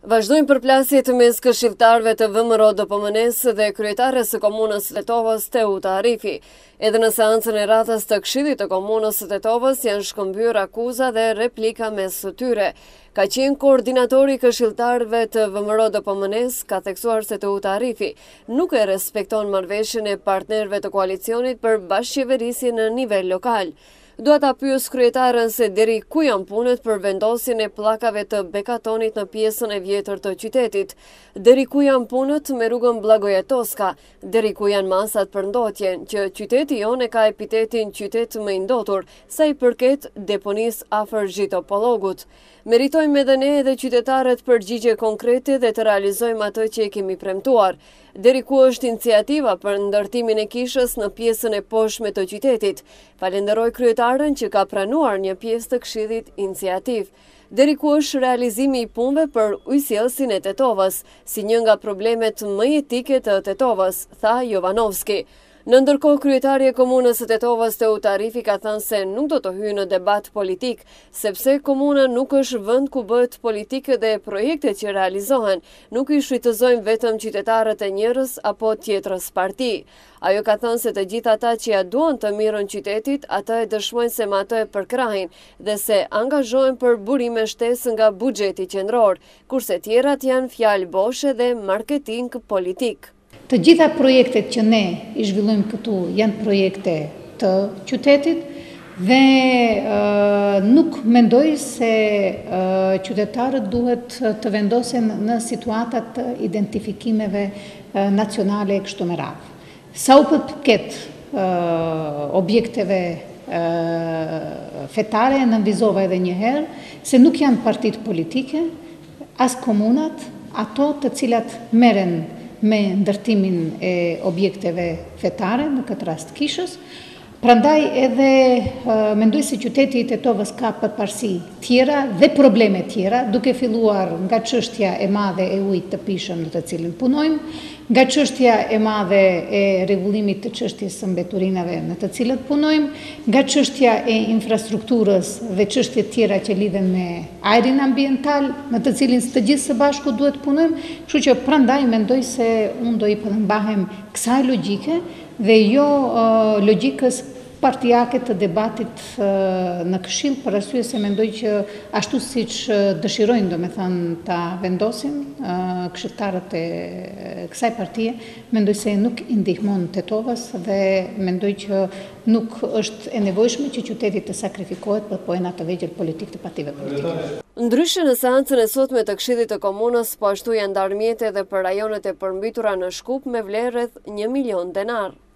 Vazhdojnë përplasjet mes këshilltarëve të VMRO-DPMN-s dhe kryetares së komunës së Tetovës, Teuta Arifi. Edhe në seancën e radhës të Këshillit të komunës së Tetovës janë shkëmbyer akuza dhe replika mes së tyre. Ka qenë koordinatori i këshilltarëve të VMRO-DPMN-s, ka theksuar se Teuta Arifi nuk e respekton marrëveshjen e partnerëve të koalicionit për bashkëqeverisje në nivel lokal. Dua ta pyes kryetaren se deri ku janë punët për vendosjen e pllakave të bekatonit në pjesën e vjetër të qytetit, deri ku janë punët me rrugën Blagoja Toska, deri ku janë masat për ndotjen, që qyteti jonë ka epitetin qytet më i ndotur sa i përket deponisë afër Xhitopollogut. Meritojmë edhe ne edhe qytetarët përgjigje konkrete dhe të realizojmë atë që e kemi premtuar. Deri ku është iniciativa për ndërtimin e kishës në pjesën e poshtme të qytetit. Falenderoj kryetaren që ka pranuar një pjesë të këshillit iniciativ. Deri ku është realizimi i punëve për ujësjellsin e Tetovës, si një nga problemet më jetike të Tetovës, tha Jovanovski. Në ndërkohë, kryetari e komunës së Tetovës, Teuta Arifi, ka thënë se nuk do të hyjë në debat politik, sepse komuna nuk është vend ku bëhet politikë dhe projektet që realizohen nuk i shfrytëzojnë vetëm qytetarët e njërës apo tjetrës parti. Ajo ka thënë se të gjithë ata që ja duan të mirën qytetit, ata e dëshmojnë se me ato e përkrahin dhe se angazhohen për burime shtesë nga buxheti qendror, kurse tjerat janë fjalë boshe dhe marketing politik. Të gjitha projektet që ne i zhvillojmë këtu janë projekte të qytetit dhe nuk mendoj se qytetarët duhet të vendosen në situatat të identifikimeve nacionale e kështu me radhë. Sa u përket objekteve fetare, nënvizova edhe një herë se nuk janë partitë politike, as komunat, ato të cilat merren me ndërtimin e objekteve fetare, në këtë rast kishës. Prandaj edhe mendoj se qyteti i Tetovës ka përparësi tjera dhe probleme tjera, duke filluar nga çështja e madhe e ujit të pishëm në të cilin punojmë, nga çështja e madhe e rregullimit të çështjes së mbeturinave në të cilët punojmë, nga çështja e infrastrukturës dhe çështjet tjera që lidhen me ajrin ambiental, në të cilin të gjithë së bashku duhet punojmë, kështu që prandaj mendoj se unë do i përmbahem kësaj logjike dhe jo logjikës partijake të debatit në Këshill, për arsye se mendoj që ashtu siç dëshirojnë domethënë ta vendosin këshilltarët e kësaj partie, mendoj se nuk i ndihmon Tetovës dhe mendoj që nuk është e nevojshme që qyteti të sakrifikohet për pojën atë vegjël politik të partive politike. Ndryshe në seancën e sotme të Këshillit të Komunës, po ashtu janë ndarë mjete edhe për rajonet e përmbytura në Shkup me vlerë rreth 1 milion denar.